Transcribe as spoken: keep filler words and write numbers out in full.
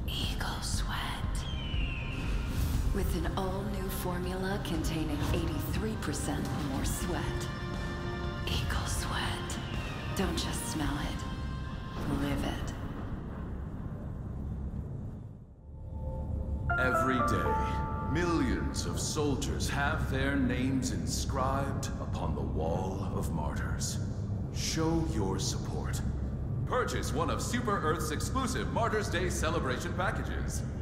Eagle Sweat. With an all-new formula containing eighty-three percent more sweat. Eagle Sweat. Don't just smell it. Live it. Every day, millions of soldiers have their names inscribed upon the Wall of Martyrs. Show your support. Purchase one of Super Earth's exclusive Martyrs Day celebration packages.